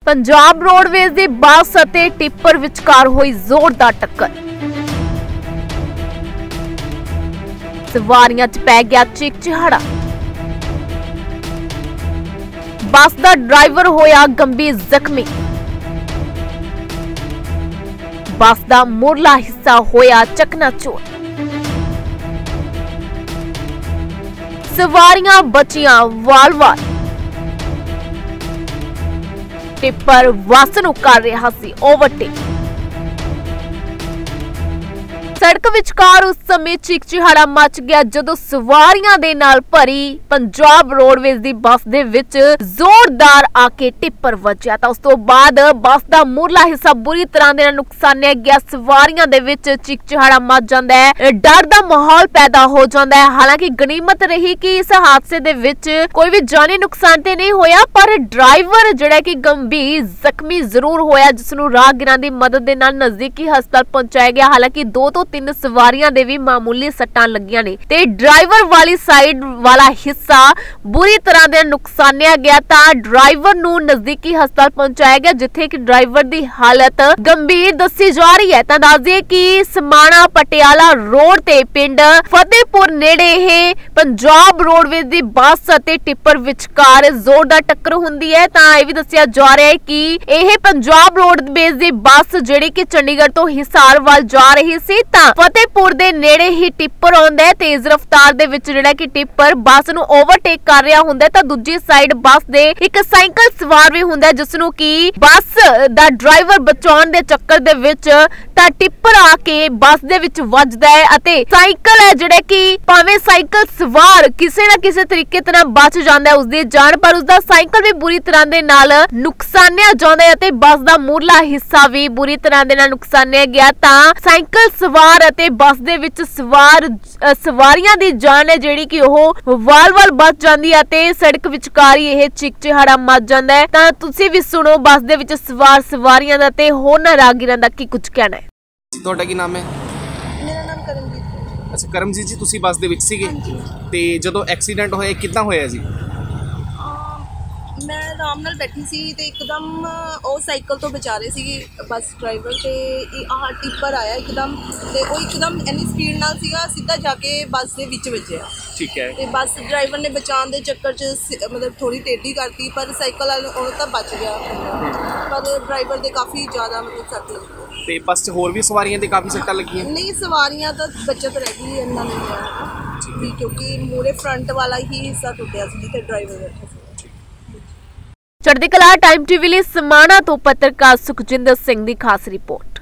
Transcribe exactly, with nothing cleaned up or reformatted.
Punjab roadways दी बस अते tipper विचकार हुई जोरदार टक्कर। सवारियां च पै गया चीक चिहाड़ा। बस दा ड्राइवर होया गंभीर जख्मी। बस दा मुरला हिस्सा होया चकनाचूर। सवारियां बचियां वाल-वाल। टिप्पर बस नूं कर रहा सी ओवरटेक। सड़क विचकार उस समय चीक चिहाड़ा मच गया जदों सवारियां दे नाल भरी पंजाब रोडवेज दी बस दे विच जोरदार आके टिप्पर वजया। तां उस तों बाद बस दा मुरला हिस्सा बुरी तरह दे नाल नुकसानिया गया। सवारियां दे विच चीक चिहाड़ा मच जांदा है, डर दा माहौल पैदा हो जांदा है। हालांकि गनीमत रही कि इस हादसे दे विच कोई भी जानी नुकसान ते नहीं होया, पर ड्राइवर जिहड़ा कि गंभीर जख्मी जरूर होया, जिस नूं राहगीरां दी मदद दे नाल नजदीकी हस्पताल पहुंचाया गया। हालांकि दो तो तीन सवारियां दे भी मामूली सट्टां लगियां ने ते ड्राइवर वाली साइड वाला हिस्सा बुरी तरह दे नुकसानिया गया। तां ड्राइवर नूं नजदीकी हस्पताल पहुंचाया गया, जिथे कि ड्राइवर दी हालत गंभीर दसी जा रही है। तां दस दईए कि समाणा पटियाला रोड ते पिंड फतेहपुर नेड़े हे पंजाब रोडवेज दी बस अते टिप्पर विचकार जोरदार टक्कर हुंदी है। तां इह वी दस्सिया जा रहा है कि यह पंजाब रोडवेज दी बस जिहड़ी कि चंडीगढ़ तो हिसार वाल जा रही सी। तां फतेहपुर दे नेड़े ही टिप्पर आउंदा है। तेज रफ्तार दे विच जिहड़ा कि टिप्पर बस नूं ओवरटेक कर रहा हुंदा है। तां दूजी साइड बस दे एक साइकिल सवार भी हुंदा है, जिस नूं कि बस दा ड्राइवर बचाउण दे चक्कर दे विच तां टिप्पर आके बस दे विच वजदा है अते साइकिल है जिहड़ा कि भावें साइकिल सवार किसी ना किसी तरीके ते नाल बच जांदा है उसदी जान, पर उसदा साइकिल भी बुरी तरह दे नाल नुकसानिया जांदा है अते बस दा मुरला हिस्सा भी बुरी तरह दे नाल नुकसानिया गया। तां साइकिल सवार अते बस दे विच सवार सवारियां दी जान है जिहड़ी कि ओह वाल-वाल बच जांदी है अते सड़क विचकार ही यह चीक चिहाड़ा मच जांदा है। तां तुसीं भी सुणो बस दे विच सवार सवारियां दा ते होरनां राहगीरां दा की कुछ कहना है। ਤੁਹਾਡਾ ਕੀ ਨਾਮ ਹੈ? ਮੇਰਾ ਨਾਮ ਕਰਮਜੀਤ ਹੈ। ਅੱਛਾ ਕਰਮਜੀਤ ਜੀ, ਤੁਸੀਂ ਬੱਸ ਦੇ ਵਿੱਚ ਸੀਗੇ ਤੇ ਜਦੋਂ ਐਕਸੀਡੈਂਟ ਹੋਇਆ ਕਿੱਦਾਂ ਹੋਇਆ ਜੀ? ਮੈਂ ਆਰਾਮ ਨਾਲ ਬੈਠੀ ਸੀ ਤੇ ਇੱਕਦਮ ਉਹ ਸਾਈਕਲ ਤੋਂ ਬਚਾ ਰਹੇ ਸੀ ਬੱਸ ਡਰਾਈਵਰ ਤੇ ਇਹ ਆਹ ਟਿੱਪਰ ਆਇਆ ਇੱਕਦਮ ਤੇ ਉਹ ਇੱਕਦਮ ਇੰਨੀ ਸਪੀਡ ਨਾਲ ਸੀਗਾ, ਸਿੱਧਾ ਜਾ ਕੇ ਬੱਸ ਦੇ ਵਿੱਚ ਵੱਜਿਆ। ਠੀਕ ਹੈ। ਤੇ ਬੱਸ ਡਰਾਈਵਰ ਨੇ ਬਚਾਉਣ ਦੇ ਚੱਕਰ 'ਚ ਮਤਲਬ ਥੋੜੀ ਟੇਢੀ ਕਰਤੀ, ਪਰ ਸਾਈਕਲ ਵਾਲਾ ਉਹ ਤਾਂ ਬਚ ਗਿਆ, ਪਰ ਡਰਾਈਵਰ ਦੇ ਕਾਫੀ ਜ਼ਿਆਦਾ ਮਤਲਬ ਸੱਟ ਲੱਗੀ। ਤੇ ਬੱਸ 'ਚ ਹੋਰ ਵੀ ਸਵਾਰੀਆਂ ਦੇ ਕਾਫੀ ਸੱਟਾਂ ਲੱਗੀਆਂ? ਨਹੀਂ, ਸਵਾਰੀਆਂ ਤਾਂ ਬਚਤ ਰਹਿ ਗਈ, ਇੰਨਾ ਨਹੀਂ ਹੋਇਆ ਕਿਉਂਕਿ ਮੂਹਰੇ ਫਰੰਟ ਵਾਲਾ ਹੀ ਹਿੱਸਾ ਟੁੱਟਿਆ ਸੀ ਜਿੱਥੇ ਡਰਾਈਵਰ ਬੈਠਾ ਸੀ। ਚੜ੍ਹਦੀ ਕਲਾ ਟਾਈਮ ਟੀਵੀ ਲਈ ਸਮਾਣਾ ਤੋਂ ਪੱਤਰਕਾਰ ਸੁਖਜਿੰਦਰ ਸਿੰਘ ਦੀ ਖਾਸ ਰਿਪੋਰਟ।